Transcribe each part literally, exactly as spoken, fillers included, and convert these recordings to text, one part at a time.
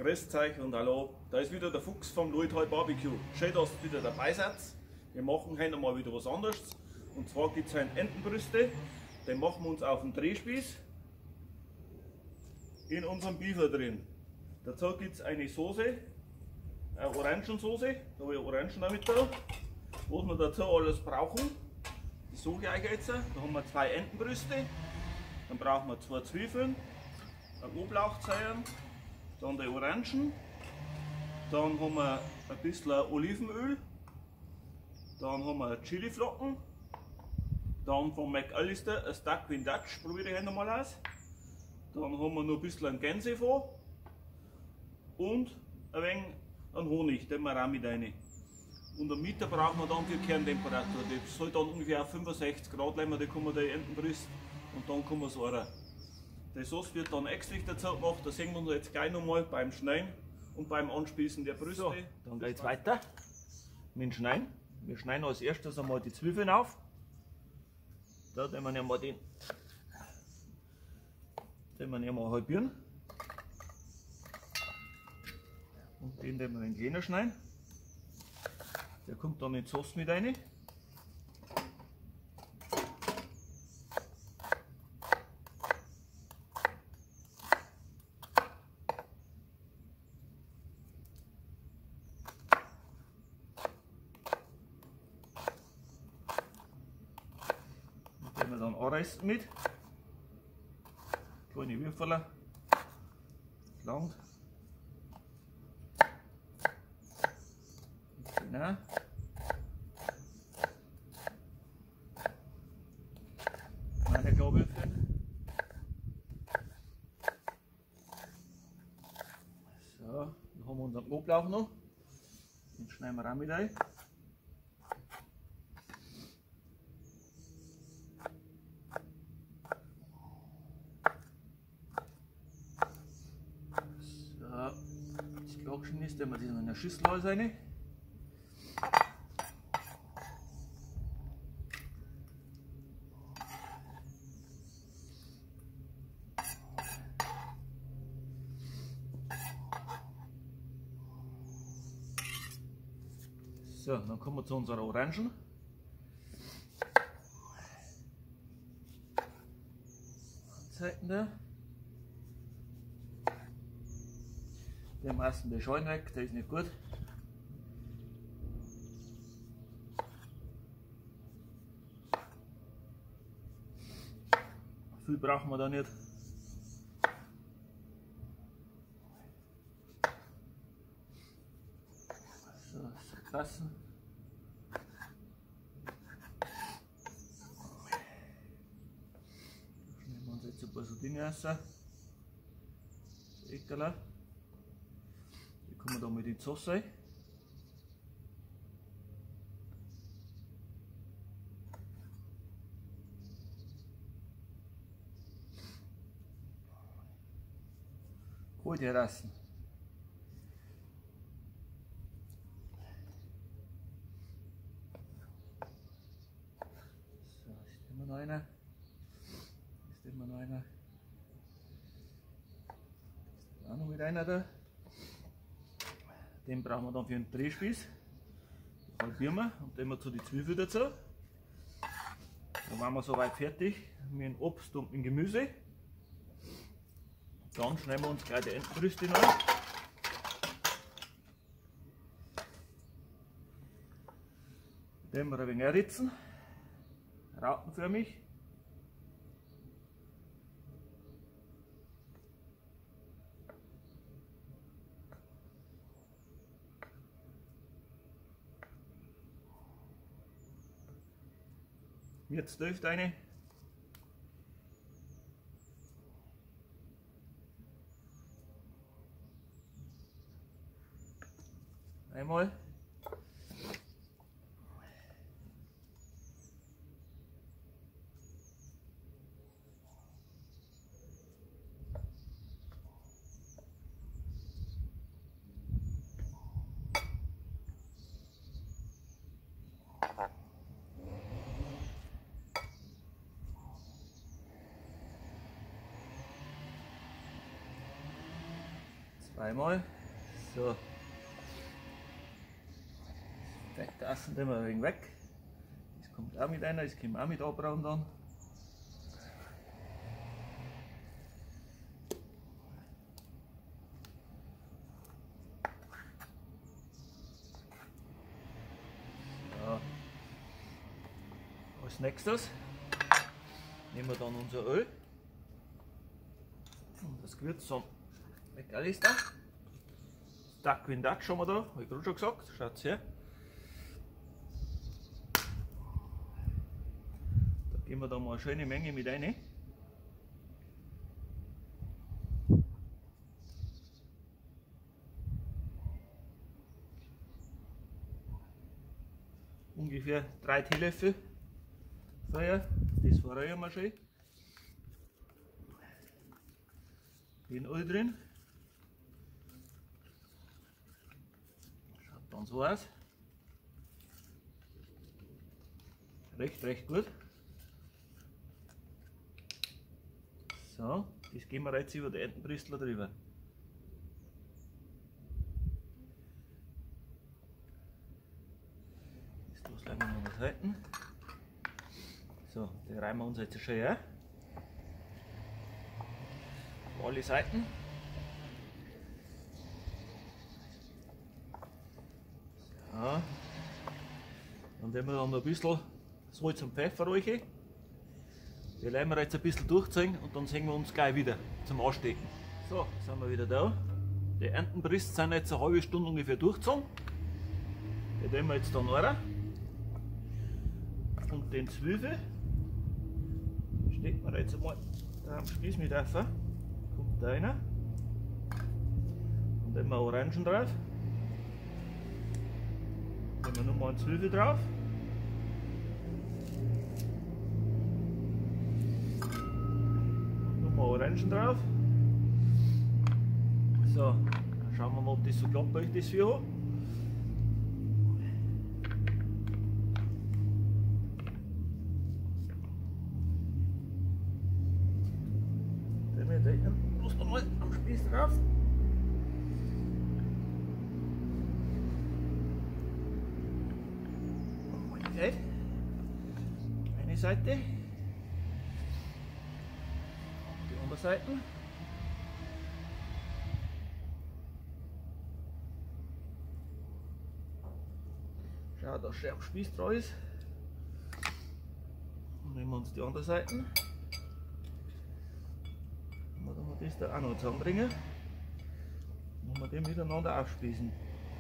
Grüßt euch und hallo, da ist wieder der Fuchs vom Luithal Barbecue. Schön, dass ihr wieder dabei seid. Wir machen heute mal wieder was anderes. Und zwar gibt es heute Entenbrüste. Den machen wir uns auf den Drehspieß in unserem Beefer drin. Dazu gibt es eine Soße, eine Orangensoße. Da habe ich Orangen damit da. Was wir dazu alles brauchen, das suche ich euch jetzt. Da haben wir zwei Entenbrüste, dann brauchen wir zwei Zwiebeln, ein Knoblauchzehen, dann die Orangen, dann haben wir ein bisschen Olivenöl, dann haben wir Chiliflocken, dann von McAllister ein Duck in Dutch, probiere ich heute mal aus. Dann haben wir noch ein bisschen Gänsefond und ein wenig an Honig, den wir auch mit rein. Und am Mittag brauchen wir dann für Kerntemperatur. Das soll dann ungefähr auf fünfundsechzig Grad bleiben, da kann man die Entenbrüste und dann kann man es rein. Die Sauce wird dann extra dazu gemacht, da sehen wir uns jetzt gleich nochmal beim Schneiden und beim Anspießen der Brüste. So, dann geht es weiter mit dem Schneiden. Wir schneiden als erstes einmal die Zwiebeln auf. Da nehmen wir ja mal den, den wir ja mal halbieren. Und den, den wir in kleiner schneiden. Der kommt dann in die Sauce mit rein. Den wir dann anreißen mit. Kleine Würfel. Lang. Genau. Meine Gabel finden. So, dann haben wir unseren Knoblauch noch. Den schneiden wir auch mit rein. So, das Glockchen ist, wenn wir das in einer Schüssel alles rein. So, dann kommen wir zu unserer Orangen. Seiten da. Den meisten der Schalen weg, der ist nicht gut. Viel brauchen wir da nicht. So, das passen. Schneiden wir uns jetzt ein paar so Dinge raus. Das Eckerl. Die kommen da mit in die Sauce rein. Hol die Rassen. So, ist immer noch einer. Ist immer noch einer. Ist auch noch mit einer da. Den brauchen wir dann für den Drehspieß. Den halbieren wir und den wir zu die Zwiebel dazu. Dann waren wir soweit fertig mit dem Obst und dem Gemüse. Dann schneiden wir uns gleich die Entenbrüste rein. Den wir ein wenig erritzen, rautenförmig. Jetzt läuft eine. Einmal. Zweimal. So. Das sind wir ein wenig weg. Das kommt auch mit einer, das können wir auch mit abbrauen dann. So. Als nächstes nehmen wir dann unser Öl und das Gewürz von McAllister. Duck in Dutch haben wir da, habe ich gerade schon gesagt, schaut her. Da geben wir da mal eine schöne Menge mit rein. Ungefähr drei Teelöffel Feuer, das verrühren wir schön. Den Öl drin. Schaut dann so aus. Recht, recht gut. So, das geben wir jetzt über die Entenbrüstler drüber. Das legen wir noch an der Seite. So, den reiben wir uns jetzt schön ein. Auf alle Seiten. So. Dann nehmen wir dann noch ein bisschen Salz und Pfeffer rein. Die lassen wir jetzt ein bisschen durchziehen und dann sehen wir uns gleich wieder zum Anstecken. So, sind wir wieder da. Die Entenbrüste sind jetzt eine halbe Stunde ungefähr durchgezogen. Die nehmen wir jetzt dann rein. Und den Zwiebel stecken wir jetzt einmal da am Spieß mit auf. Kommt da rein. Und dann haben wir Orangen drauf. Dann haben wir nochmal einen Zwiebel drauf. Nochmal Orangen drauf. So, dann schauen wir mal, ob das so klappt, wie ich das für habe. Bloß noch mal am Spieß drauf. Okay. Eine Seite. Die andere Seite. Schau, dass schön am Spieß drauf ist. Dann nehmen wir uns die andere Seite. Dann das da auch noch zusammenbringen und wir den miteinander aufspießen.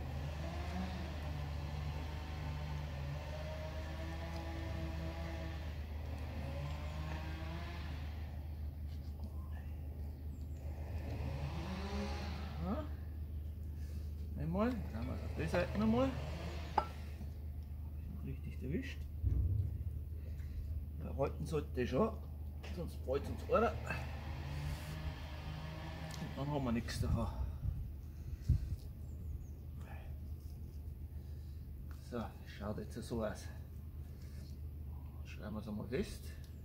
Ja. Einmal, dann haben wir es auf der Seite nochmal. Richtig erwischt. Da halten sollte schon, sonst fällt es uns runter. Dann haben wir nichts davon. So, das schaut jetzt so aus. Schreiben wir es einmal fest.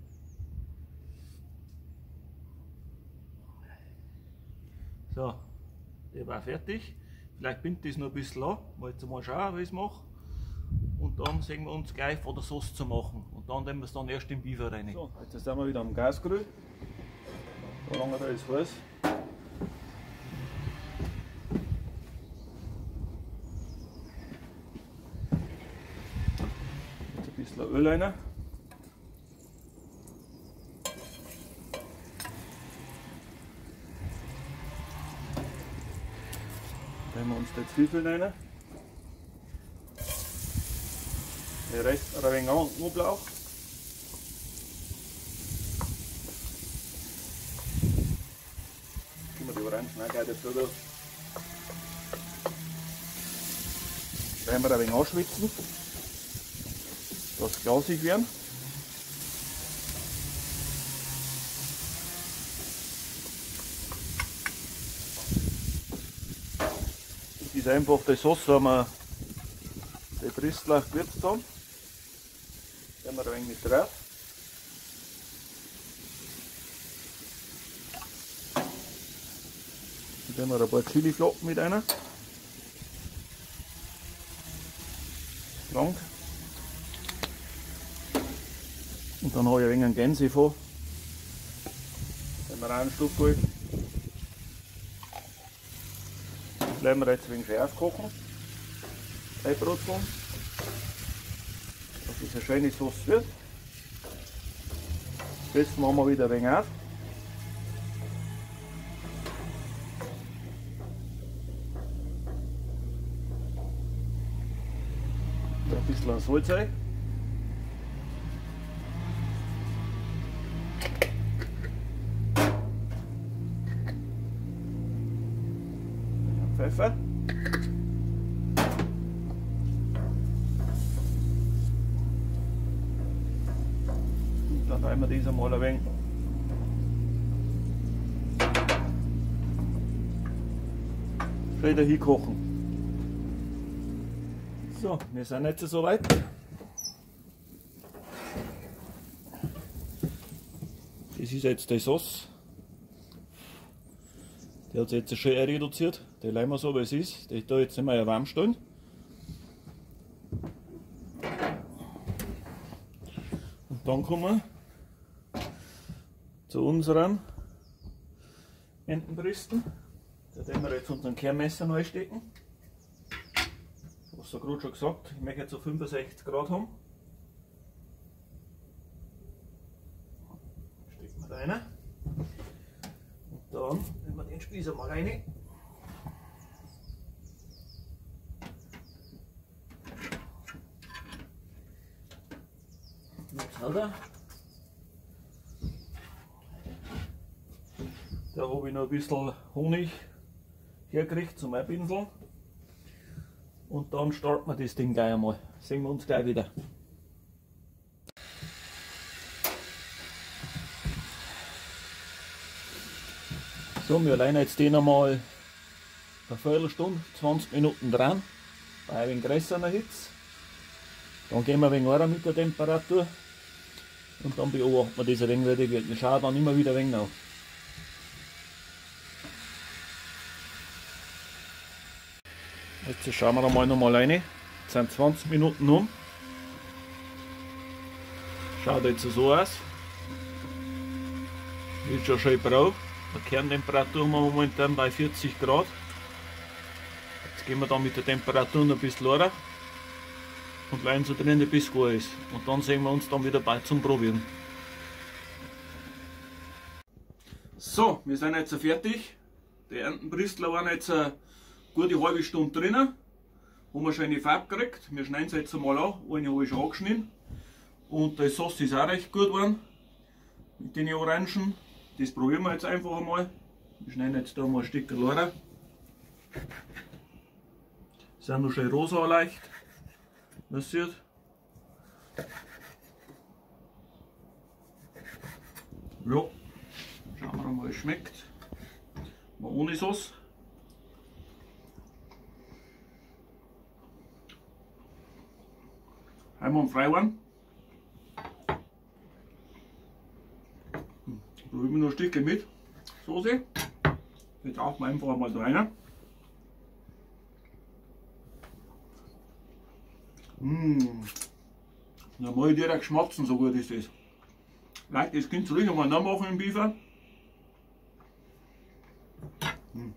So, der war fertig. Vielleicht bindet das noch ein bisschen an. Mal jetzt mal schauen, wie ich es mache. Und dann sehen wir uns gleich von der Sauce zu machen. Und dann nehmen wir es dann erst im Beaver rein. So, jetzt sind wir wieder am Gasgrill. So lange da ist heiß. Öl rein. Dann wir uns die Zwiebeln rein. Den Rest ein wenig an, Knoblauch. Geben wir die Orangen auch gleich dazu. Dann wir ein wenig anschwitzen, dass sie glasig werden. Das ist einfach die Sauce, die wir die Brüstler gewürzt haben. Da haben wir ein wenig mit drauf. Dann haben wir ein paar Chiliflocken mit rein. lang. Und dann habe ich ein wenig einen Gänse vor. Den wir auch ein Stück geholt. Das lassen wir jetzt ein wenig scharf kochen. Ein Brotkorn. Dass es eine schöne Sauce wird. Das machen wir wieder ein wenig auf. Ein bisschen Salz rein. Pfeffer. Und dann rein wir das einmal ein wenig. Schön dahin kochen. So, wir sind jetzt so weit. Das ist jetzt die Sauce. Die hat sich jetzt schön reduziert. Die lassen wir so wie es ist. Die da jetzt nicht mehr warm stehen. Und dann kommen wir zu unseren Entenbrüsten. Da werden wir jetzt unseren Kehrmesser neu stecken. Was ja gerade schon gesagt, ich möchte jetzt so fünfundsechzig Grad haben. Stecken wir da rein. Und dann nehmen wir den Spieß mal rein. Jetzt hat er. Da habe ich noch ein bisschen Honig hergekriegt zum Einpinseln. Und dann starten wir das Ding gleich einmal. Sehen wir uns gleich wieder. So, wir legen jetzt den einmal eine Viertelstunde, zwanzig Minuten dran, bei ein wenig größerer Hitze. Dann gehen wir ein wenig weiter mit der Temperatur und dann beobachten wir das ein wenig, wie das wird. Wir schauen dann immer wieder ein wenig nach. Jetzt schauen wir einmal noch mal rein. Jetzt sind zwanzig Minuten um. Schaut jetzt so aus. Wird schon schön braun. Die Kerntemperatur haben wir momentan bei vierzig Grad. Jetzt gehen wir dann mit der Temperatur noch ein bisschen runter und lassen so drinnen bis gut ist. Und dann sehen wir uns dann wieder bei zum Probieren. So, wir sind jetzt fertig. Die Entenbrüstler waren jetzt eine gute halbe Stunde drinnen. Haben wir schöne Farbe gekriegt. Wir schneiden sie jetzt einmal an. Eine habe ich schon angeschnitten. Und die Sauce ist auch recht gut geworden. Mit den Orangen. Das probieren wir jetzt einfach einmal. Wir schneiden jetzt da mal ein Stück rein. Sind noch schön rosa leicht. Das sieht. Ja, schauen wir mal, wie es schmeckt. Mal ohne Sauce. Einmal am Freiwand. Probieren wir noch ein Stückchen mit Soße. Jetzt tauchen wir einfach mal rein. Mmh. Dann mache ich direkt schmatzen, so gut ist das. Leute, das könnt ihr ruhig einmal nachmachen im Biefer. Mmh.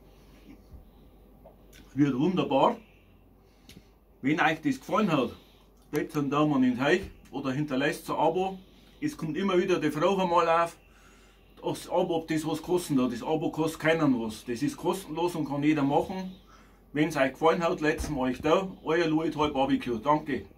Wird wunderbar. Wenn euch das gefallen hat, gebt einen Daumen in den Teich oder hinterlasst ein Abo. Es kommt immer wieder die Frage mal auf, das Abo, ob das was kostet hat. Das Abo kostet keinen was. Das ist kostenlos und kann jeder machen. Wenn es euch gefallen hat, lasst es euch da. Euer Louis Toy Barbecue. Danke.